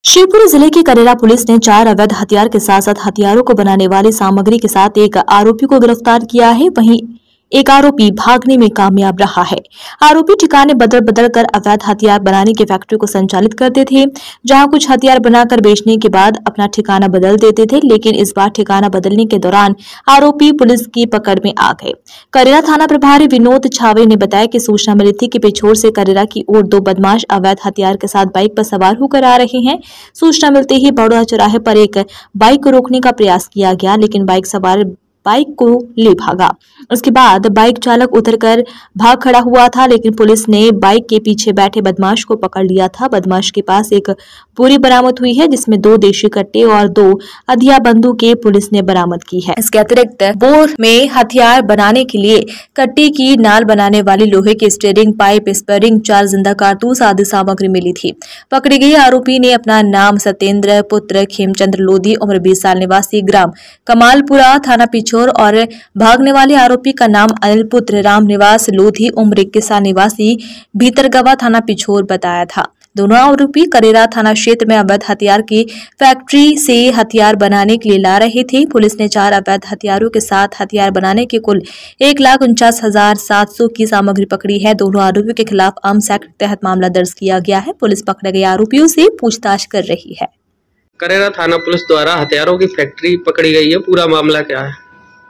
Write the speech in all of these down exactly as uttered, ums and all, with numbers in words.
शिवपुरी जिले की करेरा पुलिस ने चार अवैध हथियार के साथ साथ हथियारों को बनाने वाली सामग्री के साथ एक आरोपी को गिरफ्तार किया है। वहीं एक आरोपी भागने में कामयाब रहा है। आरोपी ठिकाने बदल बदल कर अवैध हथियार बनाने की फैक्ट्री को संचालित करते थे, जहां कुछ हथियार बनाकर बेचने के बाद अपना ठिकाना बदल देते थे। लेकिन इस बार ठिकाना बदलने के दौरान आरोपी पुलिस की पकड़ में आ गए। करेरा थाना प्रभारी विनोद छावे ने बताया कि सूचना मिली थी कि पिछोर से करेरा की ओर दो बदमाश अवैध हथियार के साथ बाइक पर सवार होकर आ रहे हैं। सूचना मिलते ही बड़ौदा चौराहे पर एक बाइक को रोकने का प्रयास किया गया, लेकिन बाइक सवार बाइक को ले भागा। उसके बाद बाइक चालक उतरकर भाग खड़ा हुआ था, लेकिन पुलिस ने बाइक के पीछे बैठे बदमाश को पकड़ लिया था। बदमाश के पास एक बोरी बरामद हुई है, जिसमें दो देशी कट्टे और दो अधिया बंदूकें पुलिस ने बरामद की है। इसके अतिरिक्त बोर में हथियार बनाने के लिए कट्टे की नाल बनाने वाली लोहे की स्टीयरिंग पाइप, स्पेयरिंग, चार जिंदा कारतूस आदि सामग्री मिली थी। पकड़े गए आरोपी ने अपना नाम सत्येंद्र पुत्र खेमचंद्र लोधी, उम्र बीस साल, निवासी ग्राम कमालपुरा, थाना पिछोर, और भागने वाले आरोपी का नाम अनिल पुत्र राम निवास लोधी, उम्र इक्कीस साल, निवासी भीतरगवा, थाना पिछोर बताया था। दोनों आरोपी करेरा थाना क्षेत्र में अवैध हथियार की फैक्ट्री से हथियार बनाने के लिए ला रहे थे। पुलिस ने चार अवैध हथियारों के साथ हथियार बनाने के कुल एक लाख उनचास हजार सात सौ की सामग्री पकड़ी है। दोनों आरोपियों के खिलाफ आर्म्स एक्ट के तहत मामला दर्ज किया गया है। पुलिस पकड़े गए आरोपियों से पूछताछ कर रही है। करेरा थाना पुलिस द्वारा हथियारों की फैक्ट्री पकड़ी गई है, पूरा मामला क्या है?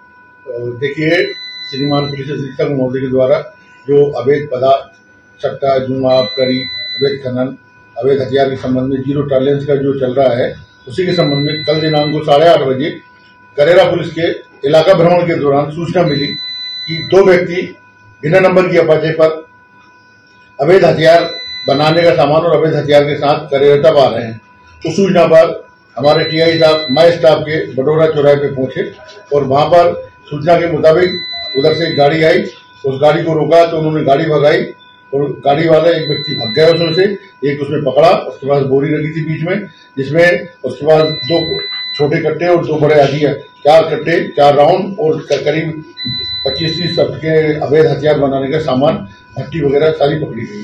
देखिए, श्रीमान पुलिस अधीक्षक महोदय के द्वारा जो अवैध पदार्थ, सट्टा, जुआ, आबकारी, अवैध खनन, अवैध हथियार के संबंध में जीरो टॉलरेंस का जो चल रहा है, उसी के संबंध में कल दिनांक को साढ़े आठ बजे करेरा पुलिस के इलाका भ्रमण के दौरान सूचना मिली कि दो व्यक्ति बिना नंबर की अपाचे पर अवैध हथियार बनाने का सामान और अवैध हथियार के साथ करेरा तक आ रहे हैं। उस सूचना पर हमारे टीआई साहब माई स्टाफ के बडोरा चौराहे पे पहुंचे और वहां पर सूचना के मुताबिक उधर से एक गाड़ी आई। उस गाड़ी को रोका तो उन्होंने गाड़ी भगाई और गाड़ी वाला एक व्यक्ति भाग गया उसमें से, एक उसमें पकड़ा। उसके पास बोरी लगी थी बीच में, जिसमें उसके पास दो छोटे कट्टे और दो बड़े हथियार, चार कट्टे, चार राउंड और करीब पच्चीस तीस सब के अवैध हथियार बनाने का सामान, भट्टी वगैरह सारी पकड़ी गई।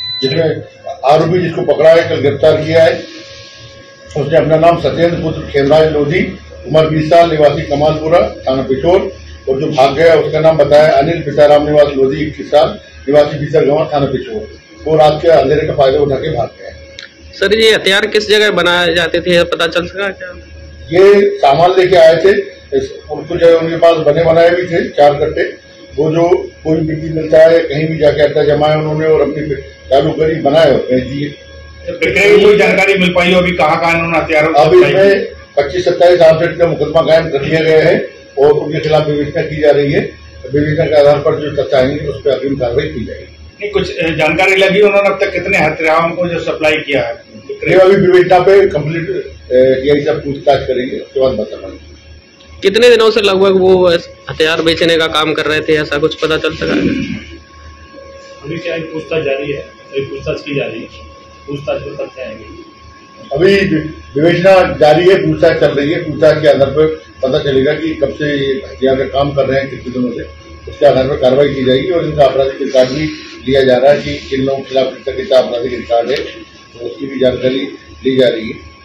जिसमें आरोपी जिसको पकड़ा है, कल गिरफ्तार किया है, उसने अपना नाम सत्येंद्र पुत्र खेमराज लोधी, उम्र बीस साल, निवासी कमालपुरा, थाना पिछोर, और जो भाग गया उसका नाम बताया अनिल पिता राम निवास लोधी, इक्कीस साल, निवासी भीतरगवा, थाना पिछोर। वो रात के अंधेरे का फायदा उठा के भाग गया। सर, ये हथियार किस जगह बनाए जाते थे, पता चल सका क्या? ये सामान लेके आए थे, कुछ जगह उनके पास बने बनाए भी थे चार कट्टे। वो जो कोई बिक्री मिलता है, कहीं भी जाके अड्डा जमाए उन्होंने और अपनी चालू करी, बनाए और भेज दिए। कोई जानकारी मिल पाई हो अभी कहाँ कहाँ इन्होंने हथियारों? अब इसमें पच्चीस सत्ताईस आउटलेट का मुकदमा कायम कर लिया गया है और उनके खिलाफ विवेचना की जा रही है। विवेचना के आधार पर जो तथ्य आएंगे उस पर अग्रिम कार्रवाई की जाएगी। नहीं, कुछ जानकारी लगी उन्होंने अब तक कितने हथियारों को जो सप्लाई किया है? ये अभी विवेचना पे कम्प्लीट यही सब पूछताछ करेंगे, उसके बाद बता पाएंगे। कितने दिनों से लगभग वो हथियार बेचने का काम कर रहे थे, ऐसा कुछ पता चल सका? अभी क्या पूछताछ जारी है, पूछताछ की जा रही है, पूछताछ में तथ्य आएंगे। अभी विवेचना जारी है, पूछताछ चल रही है। पूछताछ के आधार पर पता चलेगा कि कब से ये हथियार का काम कर रहे हैं, कितने दिनों से। उसके आधार पर कार्रवाई की जाएगी और इनका आपराधिक रिकॉर्ड भी लिया जा रहा है कि किन लोगों के खिलाफ कितना कितना आपराधिक रिकॉर्ड है, तो उसकी भी जानकारी ली जा रही है।